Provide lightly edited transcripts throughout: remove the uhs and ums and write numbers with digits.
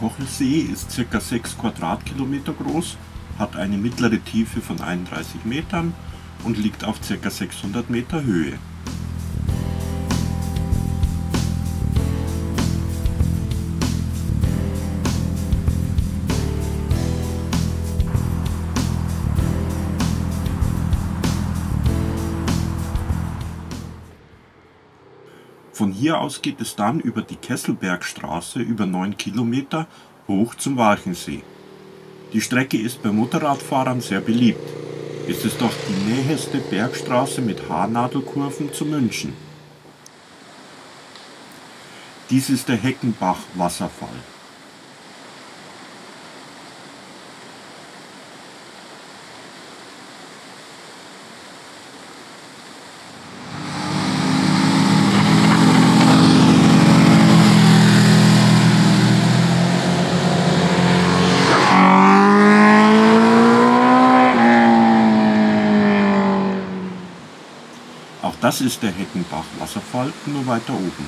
Kochelsee ist ca. 6 Quadratkilometer groß, hat eine mittlere Tiefe von 31 Metern und liegt auf ca. 600 Meter Höhe. Von hier aus geht es dann über die Kesselbergstraße über 9 Kilometer hoch zum Walchensee. Die Strecke ist bei Motorradfahrern sehr beliebt. Es ist auch die nächste Bergstraße mit Haarnadelkurven zu München. Dies ist der Heckenbach-Wasserfall. Auch das ist der Heckenbach-Wasserfall, nur weiter oben.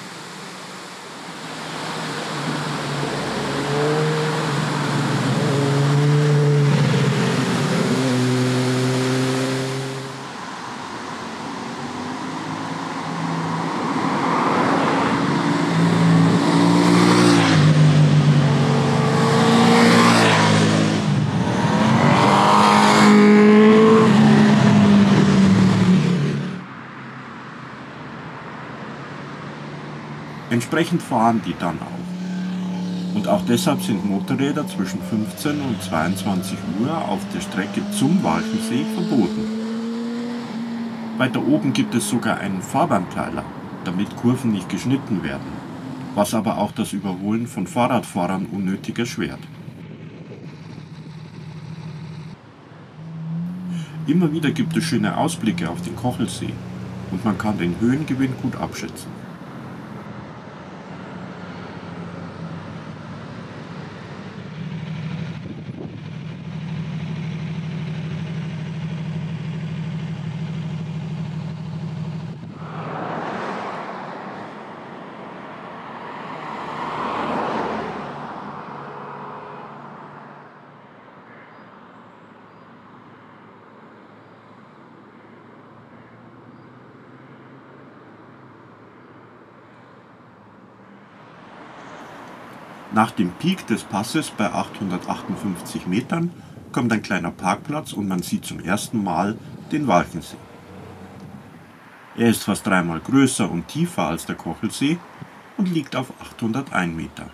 Entsprechend fahren die dann auch. Und auch deshalb sind Motorräder zwischen 15 und 22 Uhr auf der Strecke zum Walchensee verboten. Weiter oben gibt es sogar einen Fahrbahnteiler, damit Kurven nicht geschnitten werden, was aber auch das Überholen von Fahrradfahrern unnötig erschwert. Immer wieder gibt es schöne Ausblicke auf den Kochelsee und man kann den Höhengewinn gut abschätzen. Nach dem Peak des Passes bei 858 Metern kommt ein kleiner Parkplatz und man sieht zum ersten Mal den Walchensee. Er ist fast dreimal größer und tiefer als der Kochelsee und liegt auf 801 Meter.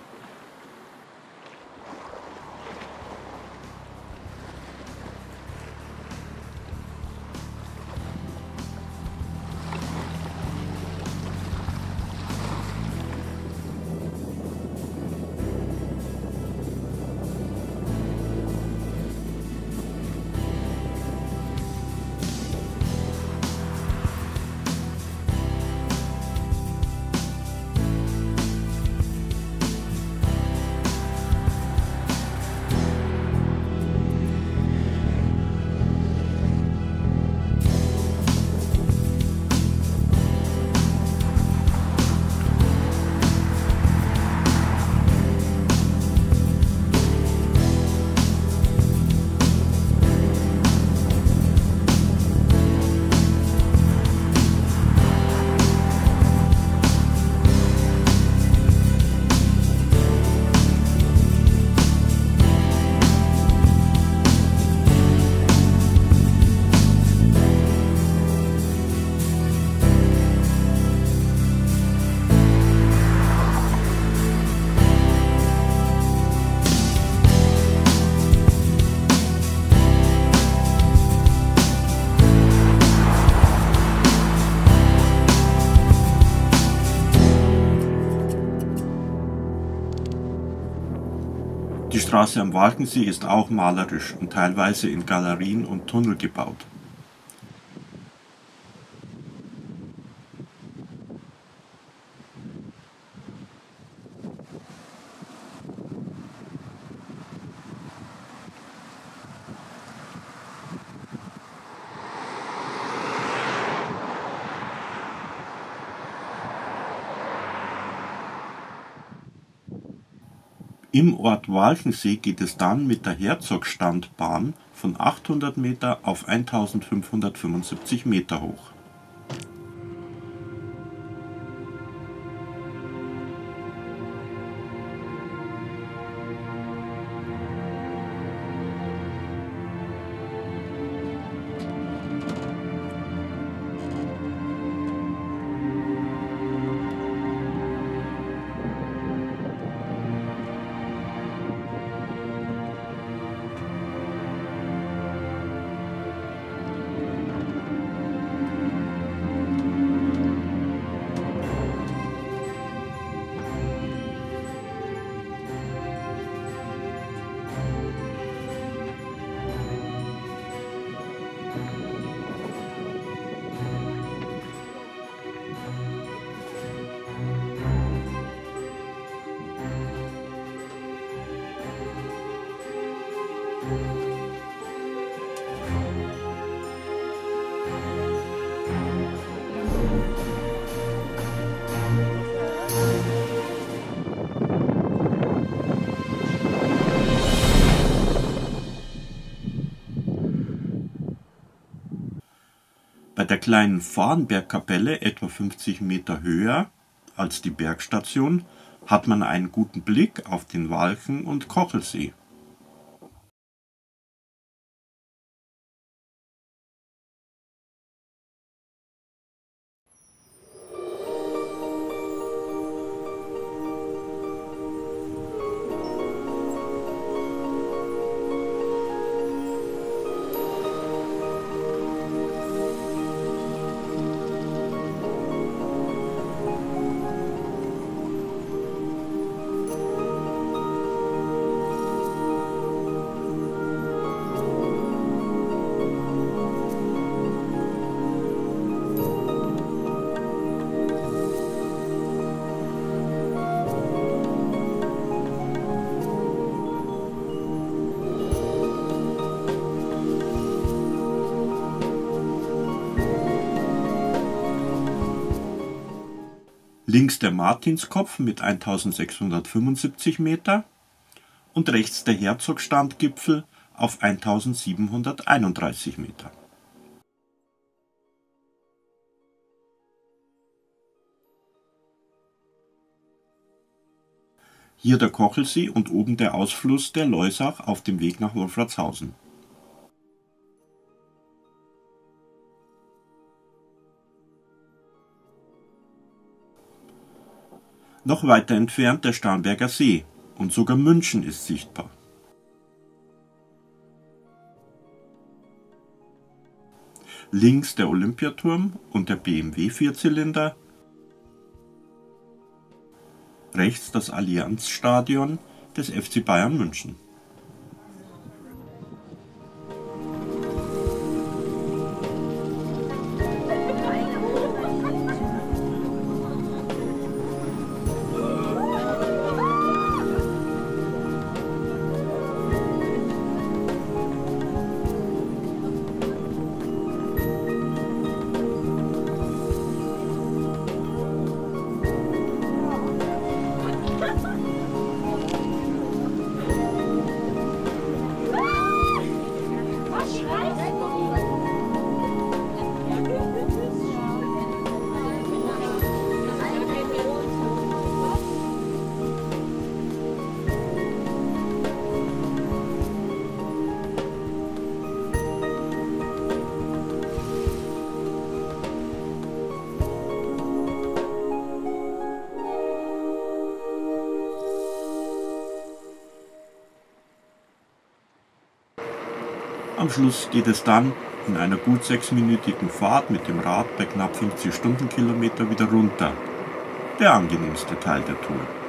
Die Straße am Walchensee ist auch malerisch und teilweise in Galerien und Tunnel gebaut. Im Ort Walchensee geht es dann mit der Herzogstandbahn von 800 Meter auf 1575 Meter hoch. Bei der kleinen Vahrenbergkapelle, etwa 50 Meter höher als die Bergstation, hat man einen guten Blick auf den Walchen- und Kochelsee. Links der Martinskopf mit 1675 Meter und rechts der Herzogstandgipfel auf 1731 Meter. Hier der Kochelsee und oben der Ausfluss der Loisach auf dem Weg nach Wolfratshausen. Noch weiter entfernt der Starnberger See und sogar München ist sichtbar. Links der Olympiaturm und der BMW-Vierzylinder, rechts das Allianzstadion des FC Bayern München. Am Schluss geht es dann in einer gut 6-minütigen Fahrt mit dem Rad bei knapp 50 Stundenkilometer wieder runter. Der angenehmste Teil der Tour.